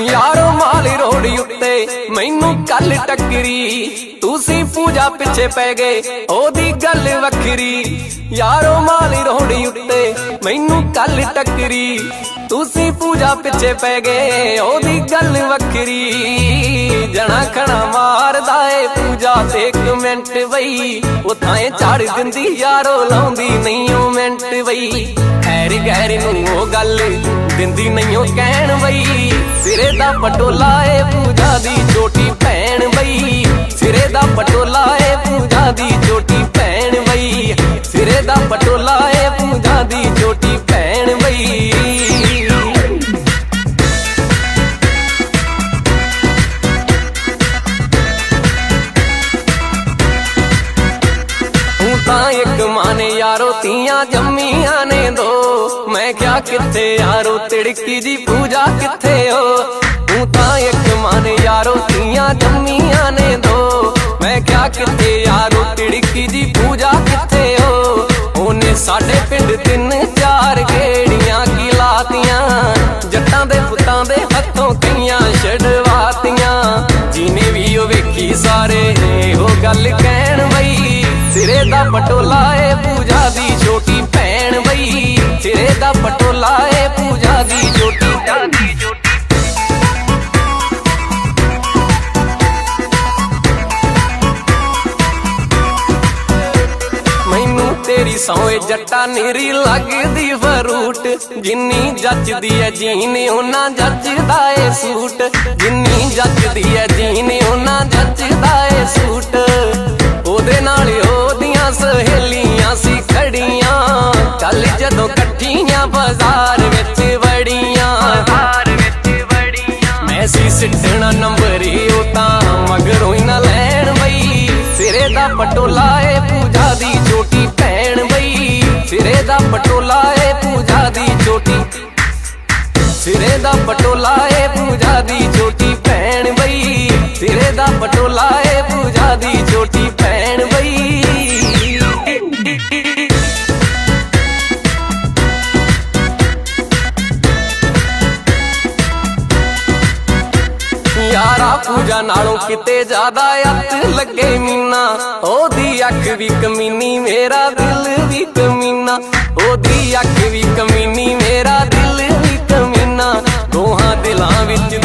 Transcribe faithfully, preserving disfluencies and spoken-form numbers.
यारो माली रोड उत्ते मैनू कल टकरी तुसी पूजा पिछे पै गए ओदी गल वखरी। यारो माली रोड उत्ते मैनू कल टकरी तुसी पूजा पिछे पै गए ओदी गल वखरी। जना खना मारदा ए पूजा ते एक मिनट बई उथाए झाड़ दिंदी यारो लाउंदी नहीं ओ मिनट बई। खैर गैर नू ओ गल दिंदी नहीं ओ कहण बई सिरे दा पटोला ए पूजा दी छोटी भैन बई। सिरे दा पटोला ए पूजा दी छोटी भैन बई। सिरे दा पटोला ए पूजा दी छोटी भैन बई। एक माने यारो तियां जम्मिया ने दो मैं क्या किथे यारो तिड़की जी पूजा किथे हो। तू ता एक माने यारो तियां जम्मिया ने दो मैं क्या किथे यारो तिड़की जी पूजा किथे हो। ओने साडे पिंड तीन चार गेड़ियां की लातियां जट्टां दे पुत्तां दे हत्थों कईयां छड़वातियां। जिने भी ओ वेखी सारे हो गल कहण बई सिरे दा पटोला ए पूजा दी छोटी भैन बई। सिरे दा पटोला ए पूजा दी छोटी मैनू तेरी सौए जट्टा निरी लगदी फरूट जिन्नी जचदी है जीने उन्ना जचदा ए सूट। जिन्नी जचदी है जीने उन्ना जचदा ए सूट। ओदे नाल ओदियां सहेलियां सी खड़ियां कल जदों कट्ठियां बाजार विच वड़ियां। मैं सी सिटना नंबर ओ तां मगरों ही ना लैण बई। सिरे दा पटोला ए पूजा दी छोटी भैन बई। सिरे दा पटोला ए पूजा दी छोटी सिरे दा पटोला ए पूजा दी छोटी भैन बई। सिरे दा पटोला ए पूजा दी छोटी भैन बई। यारा पूजा नालों किते ज्यादा अत लगे मीना ओदी अख भी कमीनी मेरा दिल भी कमीना। ओदी अख भी कमीनी मेरा दिल भी कमीना। दोहां दिलां विच